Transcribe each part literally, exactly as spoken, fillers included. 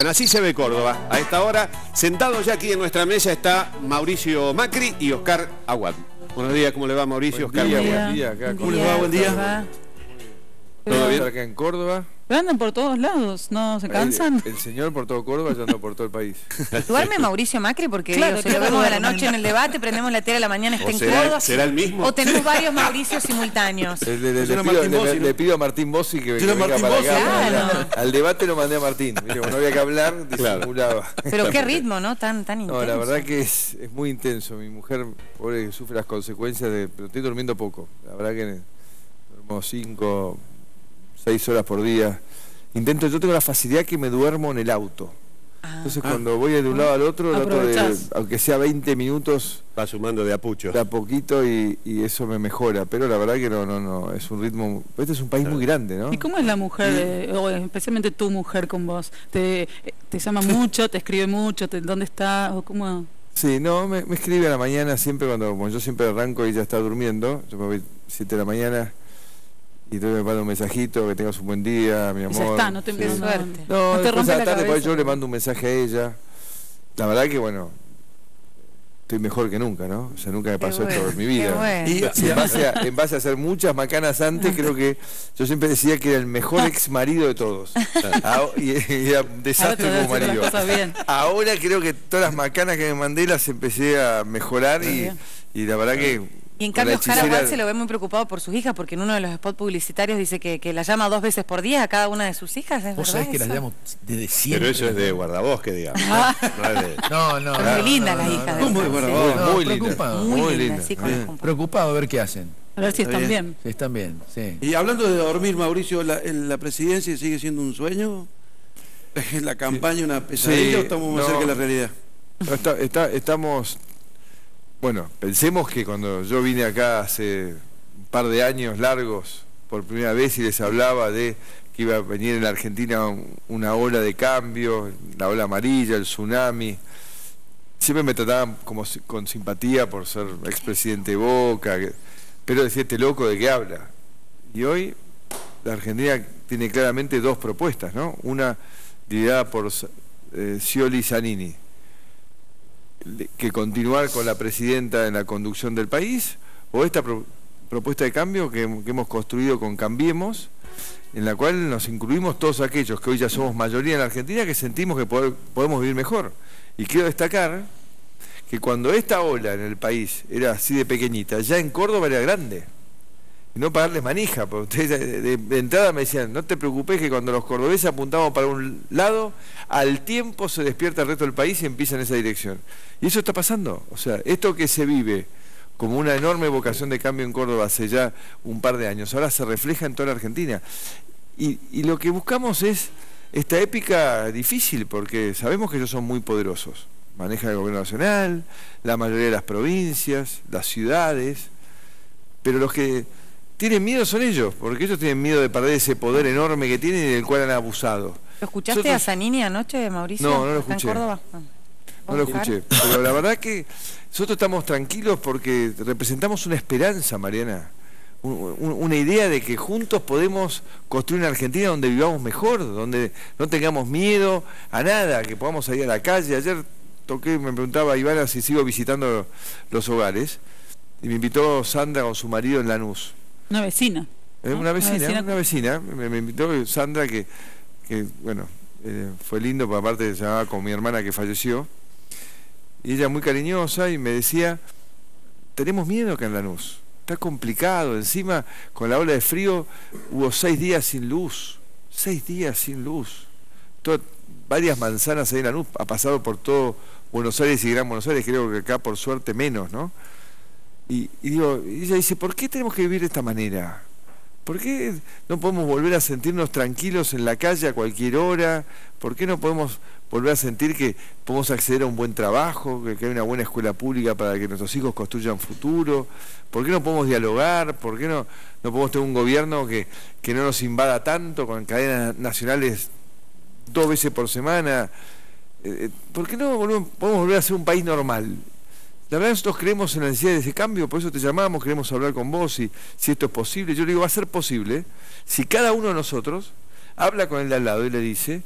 Bueno, así se ve Córdoba. A esta hora, sentado ya aquí en nuestra mesa, está Mauricio Macri y Oscar Aguad. Buenos días, ¿cómo le va, Mauricio? Buen Oscar, día, buen buen día. Acá, ¿Cómo les va? Buen día. ¿Todo bien? Acá en Córdoba. Pero andan por todos lados, ¿no se cansan? El, el señor por todo Córdoba, yo ando por todo el país. ¿Duerme Mauricio Macri? Porque Claro, digo, si claro, lo vemos a la duerme. noche en el debate, prendemos la tele a la mañana, está ¿O en será- Córdoba. será el mismo? O tenemos varios Mauricios simultáneos. Le, le- le Yo era pido, Martín le- Bossi, ¿no? le pido a Martín Bossi que, Yo que era venga Martín para Bossi. acá. Claro. Al debate lo mandé a Martín. Mire, como no había que hablar, disimulaba. Pero qué ritmo, ¿no? Tan, tan intenso. No, la verdad que es, es muy intenso. Mi mujer, pobre, sufre las consecuencias de... Pero estoy durmiendo poco. La verdad que duermo cinco, seis horas por día. Intento, yo tengo la facilidad que me duermo en el auto. Ah. Entonces cuando voy de un lado al otro, trato de, Aprovechás. aunque sea veinte minutos, Va sumando de apucho. de a poquito y, y eso me mejora. Pero la verdad que no, no, no, es un ritmo... Este es un país muy grande, ¿no? ¿Y cómo es la mujer, eh, o especialmente tu mujer con vos? ¿Te, te llama mucho, te escribe mucho, te, dónde está? O cómo? Sí, no, me, me escribe a la mañana siempre cuando, como yo siempre arranco y ella está durmiendo, yo me voy siete de la mañana y entonces me manda un mensajito, que tengas un buen día, mi Y amor. ya está, no te, Qué no, suerte. No, no te después rompe a la la tarde por ahí cabeza. yo le mando un mensaje a ella. La verdad que, bueno, estoy mejor que nunca, ¿no? O sea, nunca me Qué pasó bueno, esto en mi qué vida. bueno. Y en base, a, en base a hacer muchas macanas antes, creo que yo siempre decía que era el mejor ex marido de todos. Ah, y, y era un desastre Ahora te como voy a decir marido. las cosas bien. Ahora creo que todas las macanas que me mandé las empecé a mejorar y, Bien. y la verdad que... Y en con la cambio Oscar hechicera- Aguad se lo ve muy preocupado por sus hijas, porque en uno de los spots publicitarios dice que, que la llama dos veces por día a cada una de sus hijas, ¿es Vos verdad sabés que las eso? llamo desde siempre. Pero eso es de guardabosque, digamos. Ah. No es de... No, no. Son no, muy lindas no, las no, hijas no. de ¿Cómo Oscar, es sí. guardabosque? No, muy preocupado. Muy, muy lindas, linda. sí, Bien. con- Preocupado a ver qué hacen. A ver si están bien. Sí, están bien, sí. Y hablando de dormir, Mauricio, ¿la, la presidencia sigue siendo un sueño? ¿Es la campaña una pesadilla Sí, o estamos más no. cerca de la realidad? No, está- está- estamos, bueno, pensemos que cuando yo vine acá hace un par de años largos, por primera vez y les hablaba de que iba a venir en la Argentina un- una ola de cambio, la ola amarilla, el tsunami, siempre me trataban como si- con simpatía por ser expresidente de Boca, que- pero decía, este loco de qué habla. Y hoy la Argentina tiene claramente dos propuestas, ¿no? Una liderada por eh, Scioli Zanini, que continuar con la presidenta en la conducción del país, o esta pro- propuesta de cambio que, que hemos construido con Cambiemos, en la cual nos incluimos todos aquellos que hoy ya somos mayoría en la Argentina, que sentimos que poder- podemos vivir mejor. Y quiero destacar que cuando esta ola en el país era así de pequeñita, ya en Córdoba era grande. Y no pagarles manija, porque ustedes de, de- de entrada me decían, no te preocupes que cuando los cordobeses apuntamos para un lado, al tiempo se despierta el resto del país y empieza en esa dirección. Y eso está pasando. O sea, esto que se vive como una enorme vocación de cambio en Córdoba hace ya un par de años, ahora se refleja en toda la Argentina. Y, y lo que buscamos es esta épica difícil, porque sabemos que ellos son muy poderosos. Manejan el gobierno nacional, la mayoría de las provincias, las ciudades, pero los que tienen miedo son ellos, porque ellos tienen miedo de perder ese poder enorme que tienen y del cual han abusado. ¿Lo escuchaste Nosotros- a Zanini anoche, Mauricio? No, no lo acá en escuché. Córdoba? Ah. No lo Oscar. escuché, pero la verdad que nosotros estamos tranquilos porque representamos una esperanza, Mariana, un- un- una idea de que juntos podemos construir una Argentina donde vivamos mejor, donde no tengamos miedo a nada, que podamos salir a la calle. Ayer toqué, me preguntaba Ivana si sigo visitando los hogares, y me invitó Sandra con su marido en Lanús. Una vecina. Eh, ¿no? Una vecina, vecina. una vecina, me, me invitó Sandra, que, que bueno, eh, fue lindo, porque aparte se llamaba con mi hermana que falleció, y ella muy cariñosa, y me decía, tenemos miedo acá en Lanús, está complicado, encima con la ola de frío hubo seis días sin luz, seis días sin luz, Todo- varias manzanas ahí en Lanús, ha pasado por todo Buenos Aires y Gran Buenos Aires, creo que acá por suerte menos, ¿no? Y, y digo, y ella dice, ¿por qué tenemos que vivir de esta manera? ¿Por qué no podemos volver a sentirnos tranquilos en la calle a cualquier hora? ¿Por qué no podemos volver a sentir que podemos acceder a un buen trabajo, que, que hay una buena escuela pública para que nuestros hijos construyan futuro? ¿Por qué no podemos dialogar? ¿Por qué no, no podemos tener un gobierno que, que no nos invada tanto con cadenas nacionales dos veces por semana? Eh, ¿Por qué no volvemos- podemos volver a ser un país normal? La verdad nosotros creemos en la necesidad de ese cambio, por eso te llamamos, queremos hablar con vos si, si esto es posible. Yo le digo, va a ser posible si cada uno de nosotros habla con el de al lado y le dice,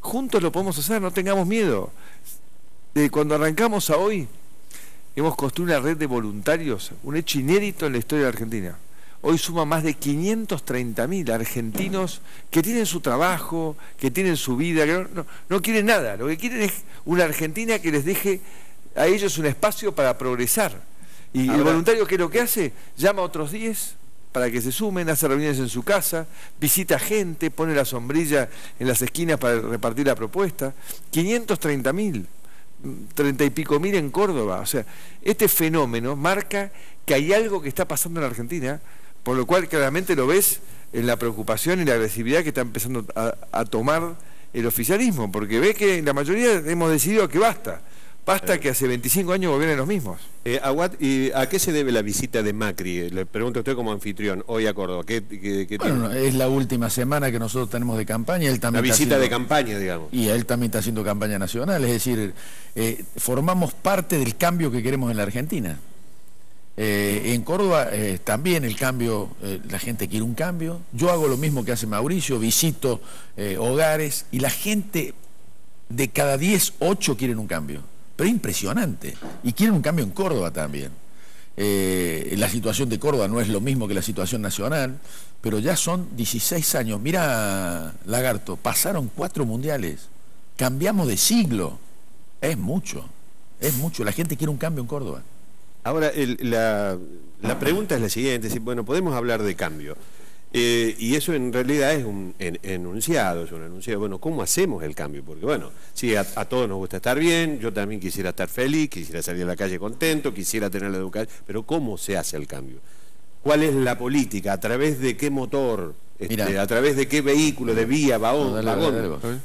juntos lo podemos hacer, no tengamos miedo. De cuando arrancamos a hoy, hemos construido una red de voluntarios, un hecho inédito en la historia de Argentina. Hoy suma más de quinientos treinta mil argentinos que tienen su trabajo, que tienen su vida, que no, no, no quieren nada. Lo que quieren es una Argentina que les deje a ellos un espacio para progresar. Y Ahora, el voluntario, ¿qué es lo que hace? Llama a otros diez para que se sumen, hace reuniones en su casa, visita gente, pone la sombrilla en las esquinas para repartir la propuesta. quinientos treinta mil, treinta y pico mil en Córdoba. O sea, este fenómeno marca que hay algo que está pasando en la Argentina, por lo cual claramente lo ves en la preocupación y la agresividad que está empezando a, a tomar el oficialismo, porque ve que la mayoría hemos decidido que basta, basta eh. que hace veinticinco años gobiernen los mismos. Eh, Aguad, ¿y a qué se debe la visita de Macri? Le pregunto a usted como anfitrión, hoy a Córdoba. ¿Qué, qué, qué bueno, tiene? Es la última semana que nosotros tenemos de campaña. Él también la visita haciendo, de campaña, digamos. Y él también está haciendo campaña nacional, es decir, eh, formamos parte del cambio que queremos en la Argentina. Eh, en Córdoba eh, también el cambio, eh, la gente quiere un cambio. Yo hago lo mismo que hace Mauricio, visito eh, hogares y la gente de cada diez, ocho quieren un cambio. Pero impresionante. Y quieren un cambio en Córdoba también. Eh, la situación de Córdoba no es lo mismo que la situación nacional, pero ya son dieciséis años. Mira, Lagarto, pasaron cuatro mundiales. Cambiamos de siglo. Es mucho, es mucho. La gente quiere un cambio en Córdoba. Ahora, el, la, la pregunta es la siguiente, si, bueno, podemos hablar de cambio, eh, y eso en realidad es un en, enunciado, es un enunciado, bueno, ¿cómo hacemos el cambio? Porque bueno, sí, a, a todos nos gusta estar bien, yo también quisiera estar feliz, quisiera salir a la calle contento, quisiera tener la educación, pero ¿cómo se hace el cambio? ¿Cuál es la política? ¿A través de qué motor? Este, ¿A través de qué vehículo, de vía, vagón? No, dale, vagón? Dale, dale,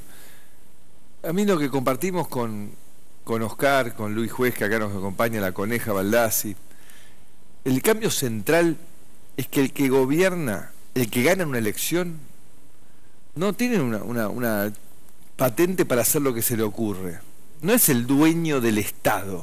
a mí lo que compartimos con... con Oscar, con Luis Juez, que acá nos acompaña, la Coneja Baldassi. El cambio central es que el que gobierna, el que gana una elección, no tiene una, una, una patente para hacer lo que se le ocurre. No es el dueño del Estado.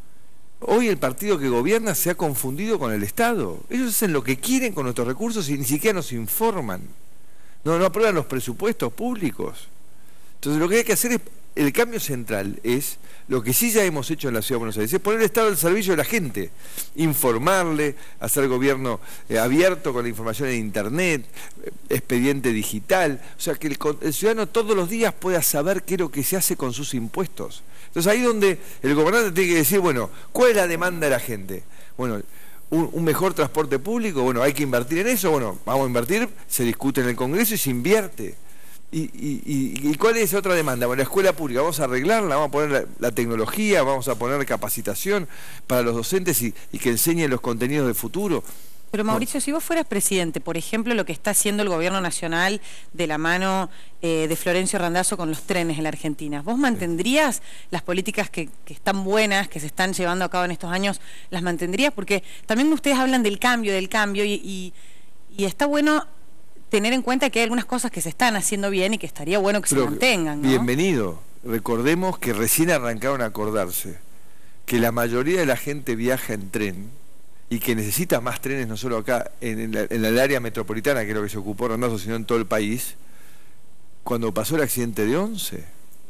Hoy el partido que gobierna se ha confundido con el Estado. Ellos hacen lo que quieren con nuestros recursos y ni siquiera nos informan. No, no aprueban los presupuestos públicos. Entonces lo que hay que hacer es... El cambio central es lo que sí ya hemos hecho en la Ciudad de Buenos Aires, es poner el Estado al servicio de la gente, informarle, hacer gobierno eh, abierto con la información en Internet, eh, expediente digital, o sea, que el, el ciudadano todos los días pueda saber qué es lo que se hace con sus impuestos. Entonces ahí donde el gobernante tiene que decir, bueno, ¿cuál es la demanda de la gente? Bueno, un, un mejor transporte público, bueno, hay que invertir en eso, bueno, vamos a invertir, se discute en el Congreso y se invierte. ¿Y, y, y cuál es otra demanda? Bueno, la escuela pública, vamos a arreglarla, vamos a poner la, la tecnología, vamos a poner capacitación para los docentes y, y que enseñen los contenidos del futuro. Pero Mauricio, no. Si vos fueras presidente, por ejemplo, lo que está haciendo el gobierno nacional de la mano eh, de Florencio Randazzo con los trenes en la Argentina, ¿vos mantendrías las políticas que, que están buenas, que se están llevando a cabo en estos años, las mantendrías? Porque también ustedes hablan del cambio, del cambio, y, y, y está bueno... tener en cuenta que hay algunas cosas que se están haciendo bien y que estaría bueno que Pero, se mantengan, ¿no? Bienvenido. Recordemos que recién arrancaron a acordarse que la mayoría de la gente viaja en tren y que necesita más trenes, no solo acá, en, en, la, en el área metropolitana, que es lo que se ocupó Randazzo, sino en todo el país, cuando pasó el accidente de Once.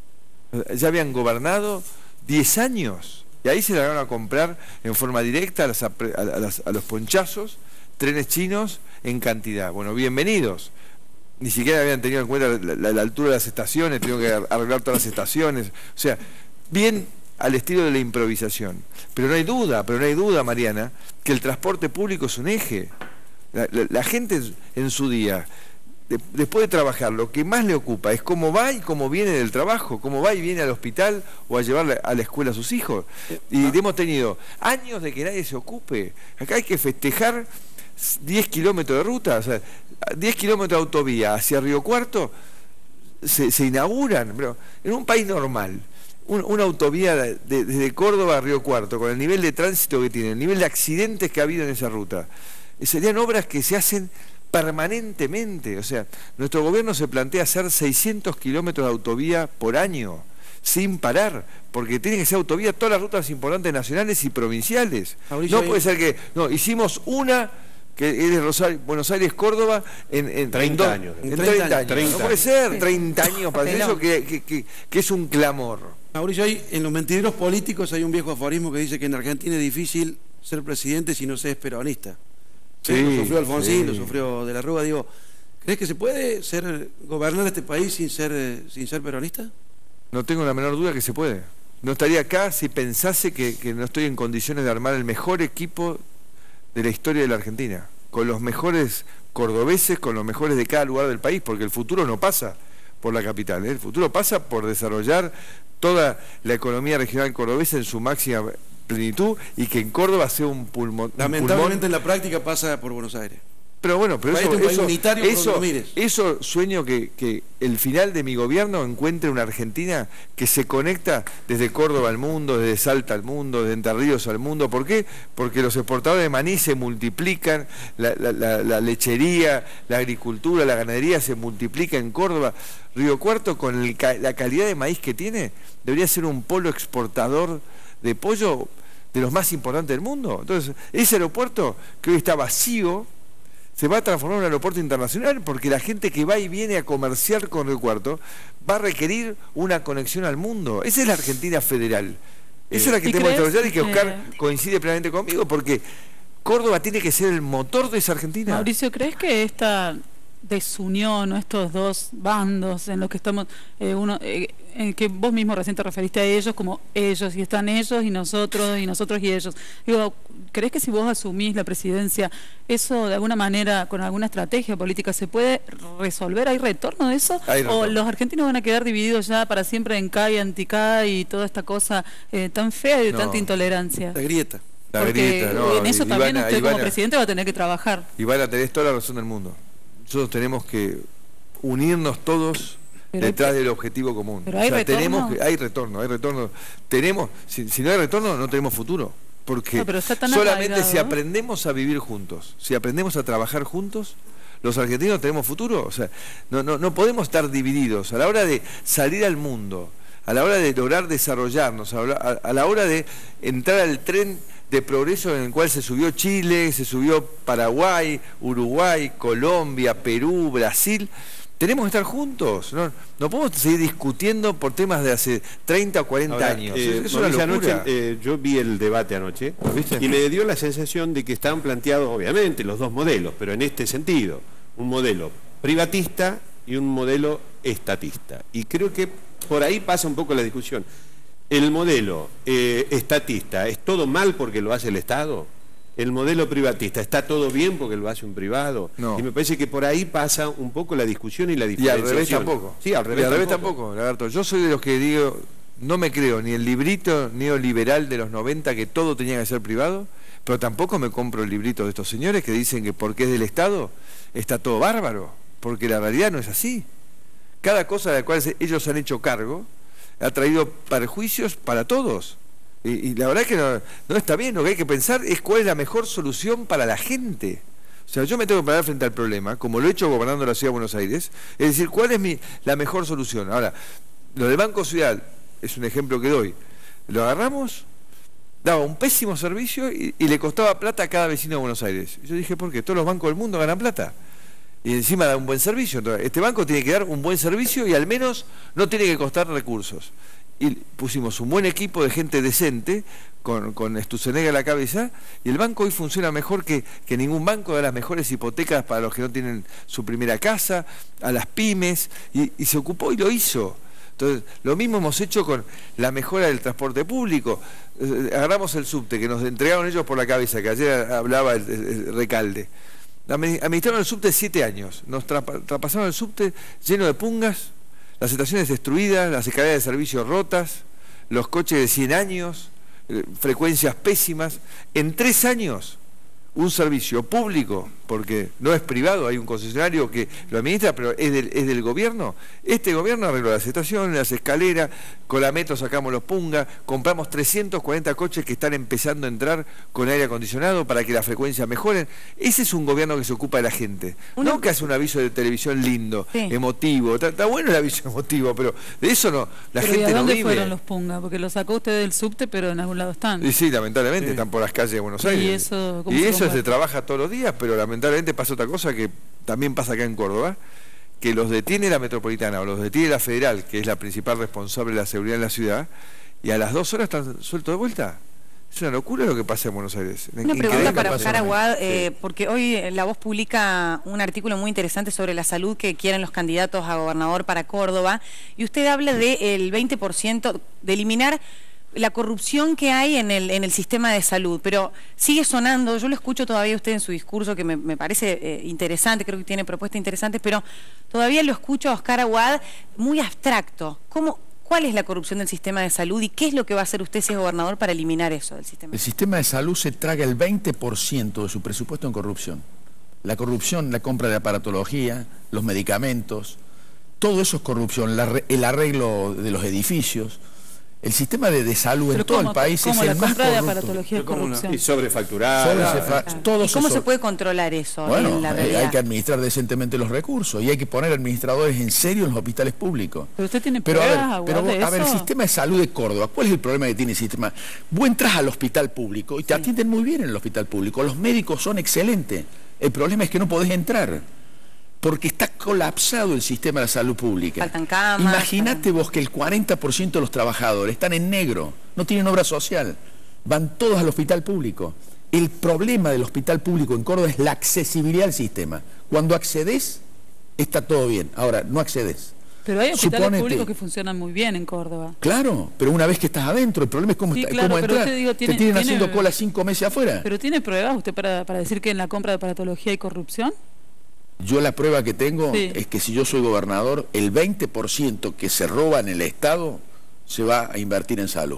Ya habían gobernado diez años y ahí se largaron a comprar en forma directa a, las, a, las, a los ponchazos trenes chinos en cantidad. Bueno, bienvenidos. Ni siquiera habían tenido en cuenta la, la, la altura de las estaciones, tuvieron que arreglar todas las estaciones. O sea, bien al estilo de la improvisación. Pero no hay duda, pero no hay duda, Mariana, que el transporte público es un eje. La, la, la gente en su día, de, después de trabajar, lo que más le ocupa es cómo va y cómo viene del trabajo, cómo va y viene al hospital o a llevar a la escuela a sus hijos. Y hemos tenido años de que nadie se ocupe. Acá hay que festejar diez kilómetros de ruta, o sea, diez kilómetros de autovía hacia Río Cuarto se, se inauguran, pero en un país normal, un, una autovía de, de, desde Córdoba a Río Cuarto, con el nivel de tránsito que tiene, el nivel de accidentes que ha habido en esa ruta, serían obras que se hacen permanentemente. O sea, nuestro gobierno se plantea hacer seiscientos kilómetros de autovía por año, sin parar, porque tiene que ser autovía todas las rutas importantes nacionales y provinciales. Mauricio, no puede ser que, no, hicimos una que es de Rosario, Buenos Aires, Córdoba, en, en treinta en años. En treinta años. treinta No puede ser treinta años para hacer eso, que, que, que, que es un clamor. Mauricio, hay, en los mentideros políticos hay un viejo aforismo que dice que en Argentina es difícil ser presidente si no se es peronista. Sí, lo sufrió Alfonsín, sí. lo sufrió De la Rúa. Digo, ¿crees que se puede ser gobernar este país sin ser, eh, sin ser peronista? No tengo la menor duda que se puede. No estaría acá si pensase que, que no estoy en condiciones de armar el mejor equipo de la historia de la Argentina, con los mejores cordobeses, con los mejores de cada lugar del país, porque el futuro no pasa por la capital, ¿eh? El futuro pasa por desarrollar toda la economía regional cordobesa en su máxima plenitud y que en Córdoba sea un pulmón. un Lamentablemente pulmón. en la práctica pasa por Buenos Aires. Pero bueno, pero País eso, de un país eso, unitario por eso, donde lo mires. eso sueño que, que el final de mi gobierno encuentre una Argentina que se conecta desde Córdoba al mundo, desde Salta al mundo, desde Entre Ríos al mundo. ¿Por qué? Porque los exportadores de maní se multiplican, la, la, la, la lechería, la agricultura, la ganadería se multiplica en Córdoba. Río Cuarto, con el, la calidad de maíz que tiene, debería ser un polo exportador de pollo de los más importantes del mundo. Entonces, ese aeropuerto que hoy está vacío se va a transformar en un aeropuerto internacional porque la gente que va y viene a comerciar con Río Cuarto va a requerir una conexión al mundo. Esa es la Argentina federal. Esa es la que ¿Y tenemos que crees desarrollar y que Oscar que- coincide plenamente conmigo porque Córdoba tiene que ser el motor de esa Argentina. Mauricio, ¿crees que esta desunión o estos dos bandos en los que estamos, eh, uno eh, en que vos mismo recién te referiste a ellos como ellos, y están ellos y nosotros, y nosotros y ellos? Digo, ¿crees que si vos asumís la presidencia, eso de alguna manera, con alguna estrategia política, se puede resolver? ¿Hay retorno de eso? Hay ¿O retorno. los argentinos van a quedar divididos ya para siempre en K y anti-K y toda esta cosa eh, tan fea y de No. tanta intolerancia? La grieta. La Porque grieta, ¿no? en eso Y- y también van a- usted y como van a- presidente va a tener que trabajar. Y van a tener toda la razón del mundo. Nosotros tenemos que unirnos todos Pero hay detrás que- del objetivo común. pero hay retorno. tenemos que, hay retorno, hay retorno. Tenemos, si, si no hay retorno, no tenemos futuro. Porque No, pero está tan solamente arraigado, si ¿no? aprendemos a vivir juntos, si aprendemos a trabajar juntos, los argentinos tenemos futuro. O sea, no, no, no podemos estar divididos. A la hora de salir al mundo, a la hora de lograr desarrollarnos, a la, a- a la hora de entrar al tren de progreso en el cual se subió Chile, se subió Paraguay, Uruguay, Colombia, Perú, Brasil, tenemos que estar juntos. No, no podemos seguir discutiendo por temas de hace treinta o cuarenta Ahora, años. eh, es, es una Mauricio, locura. anoche, eh, yo vi el debate anoche viste? y me dio la sensación de que estaban planteados, obviamente, los dos modelos, pero en este sentido, un modelo privatista y un modelo estatista. Y creo que por ahí pasa un poco la discusión. El modelo eh, estatista, ¿es todo mal porque lo hace el Estado? El modelo privatista, ¿está todo bien porque lo hace un privado? No. Y me parece que por ahí pasa un poco la discusión y la Y al diferenciación. revés tampoco. Sí, al revés, Y al revés tampoco. tampoco, Lagarto. Yo soy de los que digo, no me creo ni el librito neoliberal de los noventa que todo tenía que ser privado, pero tampoco me compro el librito de estos señores que dicen que porque es del Estado está todo bárbaro, porque la realidad no es así. Cada cosa de la cual se- ellos han hecho cargo ha traído perjuicios para todos. Y, y la verdad es que no, no está bien. Lo que hay que pensar es cuál es la mejor solución para la gente. O sea, yo me tengo que parar frente al problema, como lo he hecho gobernando la Ciudad de Buenos Aires, es decir, cuál es mi, la mejor solución. Ahora, lo del Banco Ciudad es un ejemplo que doy. Lo agarramos, daba un pésimo servicio y, y le costaba plata a cada vecino de Buenos Aires. Y yo dije, ¿por qué? Todos los bancos del mundo ganan plata. Y encima da un buen servicio. Entonces, este banco tiene que dar un buen servicio y al menos no tiene que costar recursos. Y pusimos un buen equipo de gente decente, con, con Stuzenegger a la cabeza, y el banco hoy funciona mejor que, que ningún banco, da las mejores hipotecas para los que no tienen su primera casa, a las pymes, y, y se ocupó y lo hizo. Entonces, lo mismo hemos hecho con la mejora del transporte público. Eh, agarramos el subte, que nos entregaron ellos por la cabeza, que ayer hablaba el, el- el Recalde. Administraron el subte siete años, nos trapa- traspasaron el subte lleno de pungas, las estaciones destruidas, las escaleras de servicio rotas, los coches de cien años, eh, frecuencias pésimas. En tres años, un servicio público, porque no es privado, hay un concesionario que lo administra, pero es del, es del gobierno. Este gobierno arregló las estaciones, las escaleras, con la metro sacamos los punga, compramos trescientos cuarenta coches que están empezando a entrar con aire acondicionado para que la frecuencia mejore. Ese es un gobierno que se ocupa de la gente, Una... no que hace un aviso de televisión lindo, sí. emotivo. Está, está bueno el aviso emotivo, pero de eso no, la pero gente ¿y a no dónde vive. fueron los punga? Porque los sacó usted del subte, pero en algún lado están. Y sí, lamentablemente Sí. están por las calles de Buenos ¿Y Aires. eso cómo y se eso combate? se trabaja todos los días, pero lamentablemente pasa otra cosa que también pasa acá en Córdoba, que los detiene la Metropolitana o los detiene la Federal, que es la principal responsable de la seguridad en la ciudad, y a las dos horas están sueltos de vuelta. Es una locura lo que pasa en Buenos Aires. Una Increíble. pregunta para pasa Oscar en México. Aguad, eh, porque hoy La Voz publica un artículo muy interesante sobre la salud que quieren los candidatos a gobernador para Córdoba, y usted habla del veinte por ciento, de eliminar la corrupción que hay en el, en el sistema de salud, pero sigue sonando, yo lo escucho todavía usted en su discurso, que me, me parece eh, interesante, creo que tiene propuestas interesantes, pero todavía lo escucho a Oscar Aguad muy abstracto. ¿Cómo, ¿Cuál es la corrupción del sistema de salud y qué es lo que va a hacer usted si es gobernador para eliminar eso del sistema? El sistema de salud se traga el veinte por ciento de su presupuesto en corrupción. La corrupción, la compra de aparatología, los medicamentos, todo eso es corrupción, la, el arreglo de los edificios. El sistema de, de salud Pero en todo ¿cómo, el país cómo es la el más compra de corrupto. aparatología es Pero ¿cómo no? corrupción? Y sobrefacturado. Sobresefa- Claro. todo ¿Y cómo so- se puede controlar eso Bueno, en la eh, realidad? hay que administrar decentemente los recursos y hay que poner administradores en serio en los hospitales públicos. Pero usted tiene Pero a pruebas, ver, Aguad, pero vos- de a ver, el eso. sistema de salud de Córdoba, ¿cuál es el problema que tiene el sistema? Vos entras al hospital público y te atienden muy bien en el hospital público, los médicos son excelentes. El problema es que no podés entrar, porque está colapsado el sistema de la salud pública. Faltan camas. Imagínate vos que el cuarenta por ciento de los trabajadores están en negro, no tienen obra social, van todos al hospital público. El problema del hospital público en Córdoba es la accesibilidad al sistema. Cuando accedes, está todo bien. Ahora, no accedes. Pero hay hospitales Suponete- públicos que funcionan muy bien en Córdoba. Claro, pero una vez que estás adentro, el problema es cómo, Sí, está- claro, cómo pero entrar. usted, digo, tiene- Te tienen tiene- haciendo cola cinco meses afuera. ¿Pero tiene pruebas usted para, para decir que en la compra de aparatología hay corrupción? Yo la prueba que tengo Sí. es que si yo soy gobernador, el veinte por ciento que se roba en el Estado se va a invertir en salud.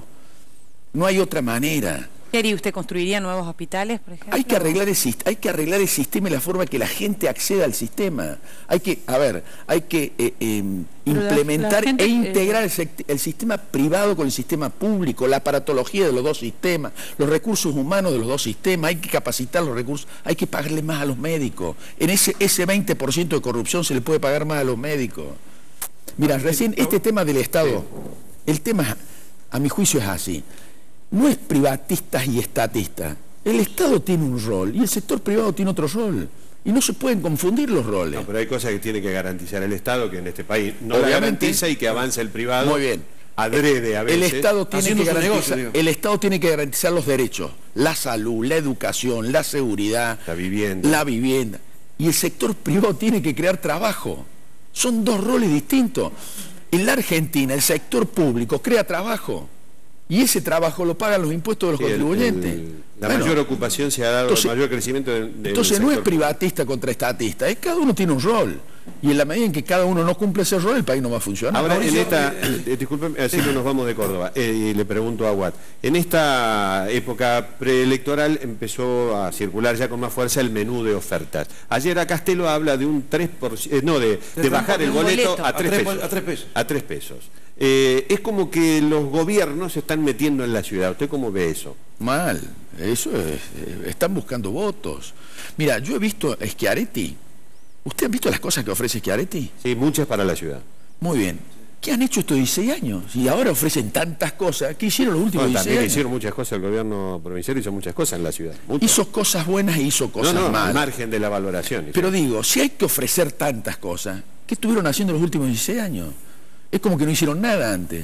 No hay otra manera. ¿Qué haría usted? ¿Construiría nuevos hospitales, por ejemplo? Hay que arreglar el, sist- hay que arreglar el sistema y la forma que la gente acceda al sistema. Hay que, a ver, hay que eh, eh, Pero la- implementar la gente, e eh, integrar el, sect- el sistema privado con el sistema público, la aparatología de los dos sistemas, los recursos humanos de los dos sistemas, hay que capacitar los recursos, hay que pagarle más a los médicos. En ese, ese veinte por ciento de corrupción se le puede pagar más a los médicos. Mira, recién este tema del Estado, el tema, a mi juicio, es así. No es privatistas y estatistas. El Estado tiene un rol y el sector privado tiene otro rol. Y no se pueden confundir los roles. No, pero hay cosas que tiene que garantizar el Estado que en este país no la Obviamente. garantiza y que avance el privado. Muy bien. Adrede a El veces. Estado tiene haciendo que su garantizar, negocio, digo. el Estado tiene que garantizar los derechos, la salud, la educación, la seguridad, La vivienda. la vivienda. Y el sector privado tiene que crear trabajo. Son dos roles distintos. En la Argentina el sector público crea trabajo y ese trabajo lo pagan los impuestos de los Sí, el- contribuyentes. el- la Bueno, mayor ocupación se ha dado, entonces- el mayor crecimiento de, de- entonces del no es sector privatista contra estatista, es cada uno tiene un rol. Y en la medida en que cada uno no cumple ese rol, el país no va a funcionar. Ahora, en Mauricio, esta, eh, eh, disculpen, así no nos vamos de Córdoba, eh, y le pregunto a Aguad, en esta época preelectoral empezó a circular ya con más fuerza el menú de ofertas. Ayer a Castelo habla de un tres por ciento, eh, no, de, de bajar el un boleto, boleto. a A tres tres- pesos. a tres pesos. A tres pesos. Eh, es como que los gobiernos se están metiendo en la ciudad. ¿Usted cómo ve eso? Mal, eso es, eh, están buscando votos. Mira, yo he visto a Schiaretti. ¿Usted ha visto las cosas que ofrece Schiaretti? Sí, muchas para la ciudad. Muy bien. ¿Qué han hecho estos dieciséis años? Y ahora ofrecen tantas cosas. ¿Qué hicieron los últimos Bueno, dieciséis también años? hicieron muchas cosas, el gobierno provincial hizo muchas cosas en la ciudad. Muchas. Hizo cosas buenas e hizo cosas no, no, al malas. margen de la valoración. Pero digo, si hay que ofrecer tantas cosas, ¿qué estuvieron haciendo los últimos dieciséis años? Es como que no hicieron nada antes.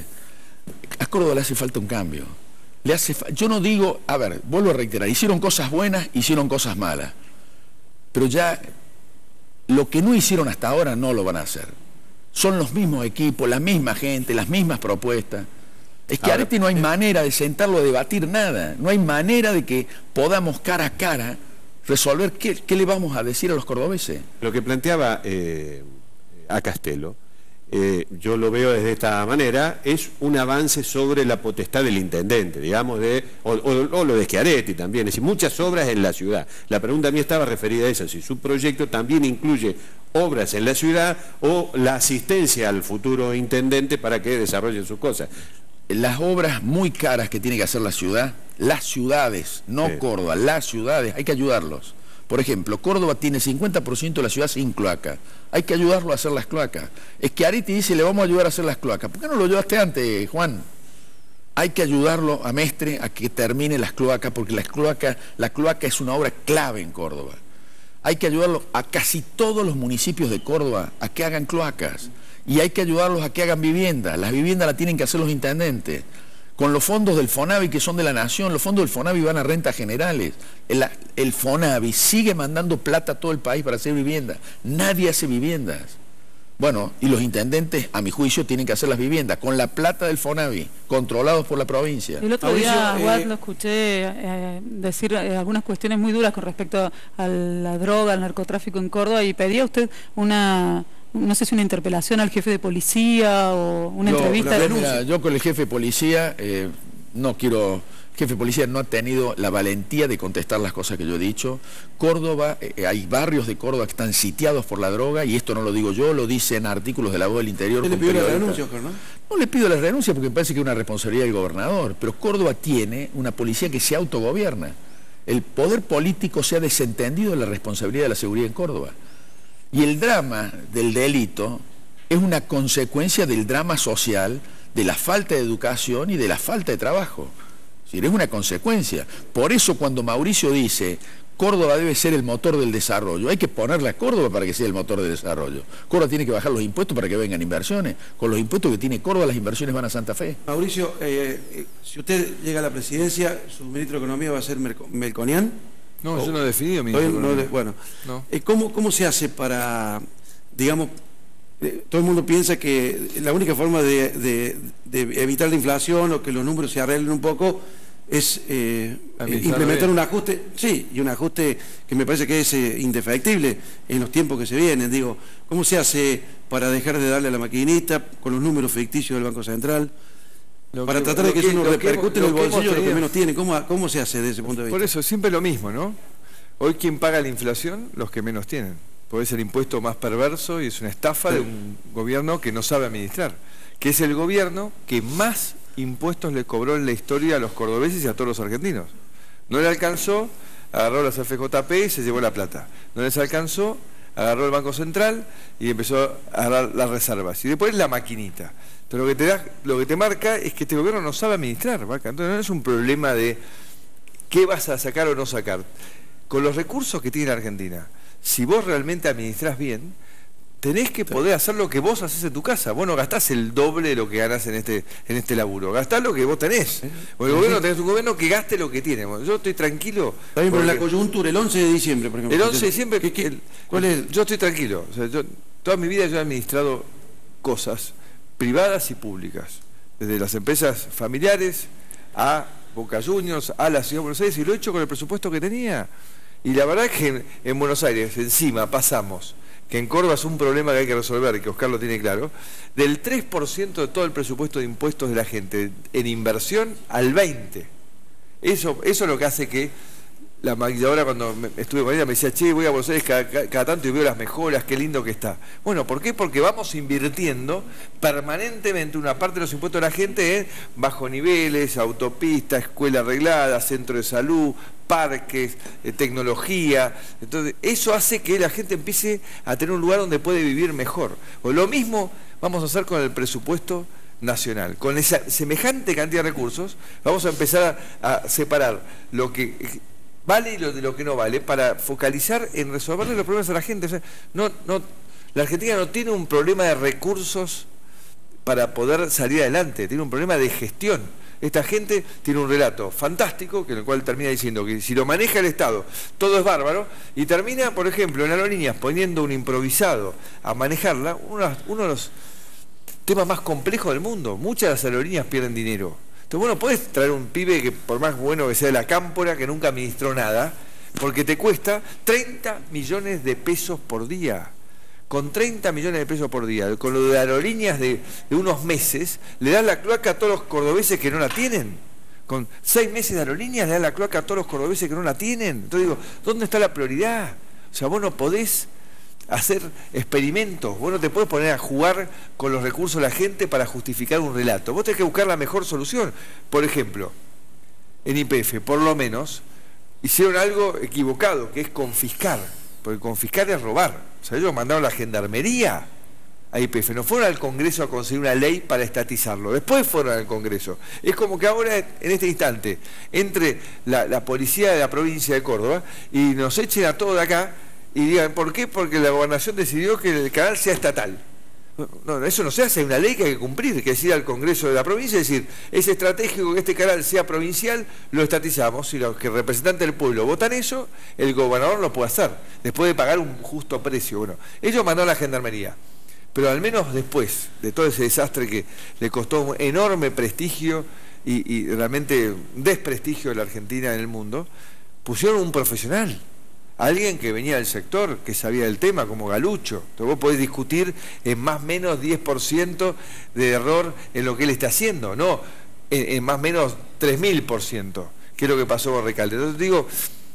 A Córdoba le hace falta un cambio. Le hace fa- Yo no digo, a ver, vuelvo a reiterar, hicieron cosas buenas, hicieron cosas malas. Pero ya lo que no hicieron hasta ahora no lo van a hacer. Son los mismos equipos, la misma gente, las mismas propuestas. Es que Ahora, Arete no hay manera de sentarlo a debatir nada. No hay manera de que podamos cara a cara resolver qué, qué le vamos a decir a los cordobeses. Lo que planteaba eh, a Castelo, eh, yo lo veo desde esta manera, es un avance sobre la potestad del intendente, digamos, de, o, o- o lo de Schiaretti también, es decir, muchas obras en la ciudad. La pregunta mía estaba referida a eso, si su proyecto también incluye obras en la ciudad o la asistencia al futuro intendente para que desarrollen sus cosas. Las obras muy caras que tiene que hacer la ciudad, las ciudades, no Sí. Córdoba, las ciudades, hay que ayudarlos. Por ejemplo, Córdoba tiene cincuenta por ciento de la ciudad sin cloaca. Hay que ayudarlo a hacer las cloacas. Schiaretti dice, le vamos a ayudar a hacer las cloacas. ¿Por qué no lo ayudaste antes, Juan? Hay que ayudarlo a Mestre a que termine las cloacas, porque las cloacas, la cloaca es una obra clave en Córdoba. Hay que ayudarlo a casi todos los municipios de Córdoba a que hagan cloacas. Y hay que ayudarlos a que hagan viviendas. Las viviendas las tienen que hacer los intendentes. Con los fondos del FONAVI, que son de la Nación, los fondos del FONAVI van a rentas generales. El, el FONAVI sigue mandando plata a todo el país para hacer viviendas. Nadie hace viviendas. Bueno, y los intendentes, a mi juicio, tienen que hacer las viviendas con la plata del FONAVI, controlados por la provincia. El otro Mauricio, día, eh, Watt, lo escuché eh, decir eh, algunas cuestiones muy duras con respecto a la droga, al narcotráfico en Córdoba, y pedía usted una, no sé si una interpelación al jefe de policía o una Yo, entrevista. la- mira, yo con el jefe de policía, eh, no quiero... El jefe de policía no ha tenido la valentía de contestar las cosas que yo he dicho. Córdoba, eh, hay barrios de Córdoba que están sitiados por la droga, y esto no lo digo yo, lo dicen artículos de La Voz del Interior. Él le con pidió la periodistas. renuncia, Oscar, ¿no? No le pido la renuncia porque me parece que es una responsabilidad del gobernador, pero Córdoba tiene una policía que se autogobierna. El poder político se ha desentendido de la responsabilidad de la seguridad en Córdoba. Y el drama del delito es una consecuencia del drama social, de la falta de educación y de la falta de trabajo. Es decir, es una consecuencia. Por eso cuando Mauricio dice Córdoba debe ser el motor del desarrollo, hay que ponerle a Córdoba para que sea el motor del desarrollo. Córdoba tiene que bajar los impuestos para que vengan inversiones. Con los impuestos que tiene Córdoba, las inversiones van a Santa Fe. Mauricio, eh, eh, si usted llega a la presidencia, su ministro de Economía va a ser Merco- Melconian. No, Oh, yo no he definido mi Todavía no economía. le- bueno, No. eh, ¿cómo, ¿cómo se hace para, digamos, eh, todo el mundo piensa que la única forma de, de- de evitar la inflación o que los números se arreglen un poco es eh, Administrar implementar bien. un ajuste, sí, y un ajuste que me parece que es eh, indefectible en los tiempos que se vienen. Digo, ¿cómo se hace para dejar de darle a la maquinita con los números ficticios del Banco Central? Lo Para que- tratar de lo que eso no lo que repercute en hemos- el lo que hemos bolsillo de lo que tenido- menos tiene. ¿Cómo, ¿Cómo se hace desde ese punto de vista? Por eso, siempre lo mismo, ¿no? Hoy quien paga la inflación, los que menos tienen. Porque es el impuesto más perverso y es una estafa de un gobierno que no sabe administrar. Que es el gobierno que más impuestos le cobró en la historia a los cordobeses y a todos los argentinos. No le alcanzó, agarró las F J P y se llevó la plata. No les alcanzó, agarró el Banco Central y empezó a agarrar las reservas. Y después la maquinita. Entonces lo que te da, lo que te marca es que este gobierno no sabe administrar, Vaca. Entonces no es un problema de qué vas a sacar o no sacar. Con los recursos que tiene la Argentina, si vos realmente administrás bien, tenés que poder hacer lo que vos haces en tu casa. Vos no gastás el doble de lo que ganás en este, en este laburo. Gastás lo que vos tenés. Porque el gobierno, tenés un gobierno que gaste lo que tiene. Yo estoy tranquilo. También por la porque coyuntura, el once de diciembre, por ejemplo. el once de diciembre, ¿Qué- qué- el- ¿Cuál es? yo estoy tranquilo. O sea, yo, toda mi vida yo he administrado cosas privadas y públicas. Desde las empresas familiares a Boca Juniors, a la Ciudad de Buenos Aires, y lo he hecho con el presupuesto que tenía. Y la verdad es que en, en Buenos Aires, encima, pasamos, que en Córdoba es un problema que hay que resolver, que Oscar lo tiene claro, del tres por ciento de todo el presupuesto de impuestos de la gente en inversión al veinte por ciento. Eso, eso es lo que hace que la maquilladora, cuando me- estuve con ella, me decía, che, voy a Buenos Aires cada, cada- cada tanto y veo las mejoras, qué lindo que está. Bueno, ¿por qué? Porque vamos invirtiendo permanentemente una parte de los impuestos de la gente en bajo niveles, autopista, escuela arreglada, centro de salud, parques, eh, tecnología. Entonces, eso hace que la gente empiece a tener un lugar donde puede vivir mejor. O lo mismo vamos a hacer con el presupuesto nacional. Con esa semejante cantidad de recursos, vamos a empezar a, a separar lo que vale y lo de lo que no vale para focalizar en resolverle los problemas a la gente. O sea, no, no, la Argentina no tiene un problema de recursos para poder salir adelante, tiene un problema de gestión. Esta gente tiene un relato fantástico, que en el cual termina diciendo que si lo maneja el Estado, todo es bárbaro, y termina, por ejemplo, en aerolíneas poniendo un improvisado a manejarla, uno, uno de los temas más complejos del mundo. Muchas de las aerolíneas pierden dinero. Entonces, bueno, puedes traer un pibe que, por más bueno que sea de la cámpora, que nunca administró nada, porque te cuesta treinta millones de pesos por día. Con treinta millones de pesos por día, con lo de aerolíneas de, de unos meses, le das la cloaca a todos los cordobeses que no la tienen. Con seis meses de aerolíneas le das la cloaca a todos los cordobeses que no la tienen. Entonces digo, ¿dónde está la prioridad? O sea, vos no podés hacer experimentos. Vos no te puedes poner a jugar con los recursos de la gente para justificar un relato. Vos tenés que buscar la mejor solución. Por ejemplo, en Y P F, por lo menos, hicieron algo equivocado, que es confiscar. Porque confiscar es robar. O sea, ellos mandaron la gendarmería a Y P F. No fueron al Congreso a conseguir una ley para estatizarlo. Después fueron al Congreso. Es como que ahora, en este instante, entre la, la policía de la provincia de Córdoba y nos echen a todos de acá y digan, ¿por qué? Porque la gobernación decidió que el canal sea estatal. No, eso no se hace, hay una ley que hay que cumplir, que es ir al Congreso de la provincia y decir, es estratégico que este canal sea provincial, lo estatizamos, si los que representantes del pueblo votan eso, el gobernador lo puede hacer, después de pagar un justo precio. Bueno, ellos mandaron a la gendarmería, pero al menos después de todo ese desastre que le costó un enorme prestigio y, y realmente desprestigio de la Argentina en el mundo, pusieron un profesional. Alguien que venía del sector, que sabía del tema, como Galucho. Entonces vos podés discutir en más o menos diez por ciento de error en lo que él está haciendo, no en, en más o menos tres mil por ciento, que es lo que pasó con Recalde. Entonces digo,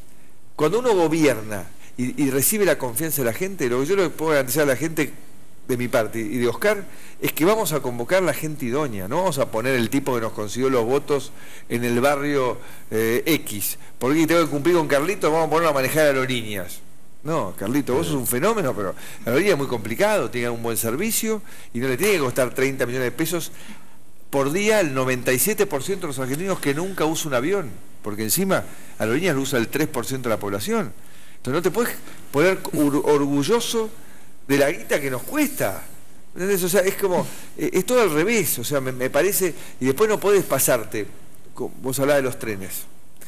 cuando uno gobierna y, y recibe la confianza de la gente, lo que yo le puedo garantizar a la gente de mi parte y de Oscar es que vamos a convocar la gente idónea, no vamos a poner el tipo que nos consiguió los votos en el barrio eh, X, porque tengo que cumplir con Carlito, vamos a ponerlo a manejar aerolíneas. No, Carlito, vos sos un fenómeno, pero la aerolínea es muy complicado, tiene un buen servicio y no le tiene que costar treinta millones de pesos por día al noventa y siete por ciento de los argentinos que nunca usa un avión, porque encima aerolíneas lo usa el tres por ciento de la población. Entonces no te puedes poner orgulloso de la guita que nos cuesta. ¿Entendés? O sea, es como, es todo al revés, o sea, me, me parece, y después no podés pasarte, vos hablabas de los trenes,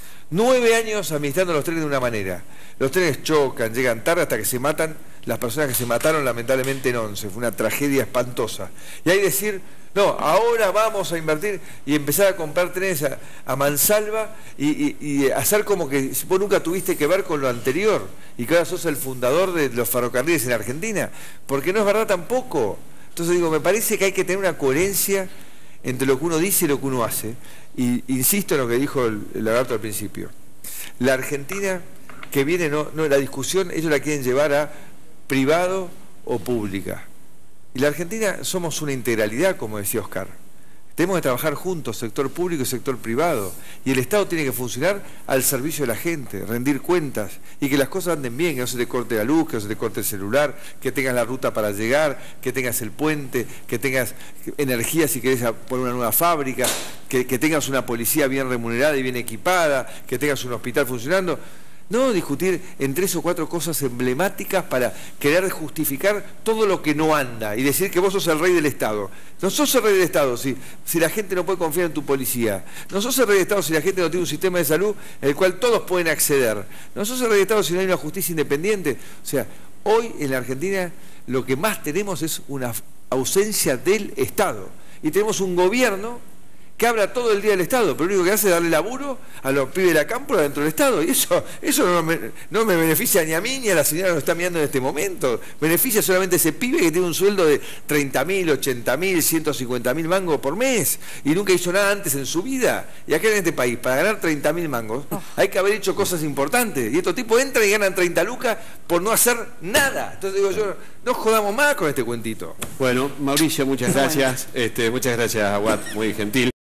nueve años administrando los trenes de una manera, los trenes chocan, llegan tarde hasta que se matan las personas que se mataron lamentablemente en once, fue una tragedia espantosa, y ahí decir, no, ahora vamos a invertir y empezar a comprar trenes a, a mansalva y, y, y hacer como que vos nunca tuviste que ver con lo anterior y que ahora sos el fundador de los ferrocarriles en Argentina, porque no es verdad tampoco. Entonces digo, me parece que hay que tener una coherencia entre lo que uno dice y lo que uno hace. Y insisto en lo que dijo el, el lagarto al principio. La Argentina que viene, no, no la discusión, ellos la quieren llevar a privado o pública. Y la Argentina somos una integralidad, como decía Oscar. Tenemos que trabajar juntos, sector público y sector privado. Y el Estado tiene que funcionar al servicio de la gente, rendir cuentas y que las cosas anden bien, que no se te corte la luz, que no se te corte el celular, que tengas la ruta para llegar, que tengas el puente, que tengas energía si querés poner una nueva fábrica, que, que tengas una policía bien remunerada y bien equipada, que tengas un hospital funcionando. No discutir en tres o cuatro cosas emblemáticas para querer justificar todo lo que no anda y decir que vos sos el rey del Estado. No sos el rey del Estado si, si la gente no puede confiar en tu policía. No sos el rey del Estado si la gente no tiene un sistema de salud en el cual todos pueden acceder. No sos el rey del Estado si no hay una justicia independiente. O sea, hoy en la Argentina lo que más tenemos es una ausencia del Estado. Y tenemos un gobierno que habla todo el día del Estado, pero lo único que hace es darle laburo a los pibes de la cámpora dentro del Estado, y eso, eso no, me, no me beneficia ni a mí ni a la señora que nos está mirando en este momento, beneficia solamente a ese pibe que tiene un sueldo de treinta mil, ochenta mil, ciento cincuenta mil mangos por mes, y nunca hizo nada antes en su vida, y acá en este país, para ganar treinta mil mangos, hay que haber hecho cosas importantes, y estos tipos entran y ganan treinta lucas por no hacer nada. Entonces digo yo, no jodamos más con este cuentito. Bueno, Mauricio, muchas gracias, este, muchas gracias, Aguad, muy gentil.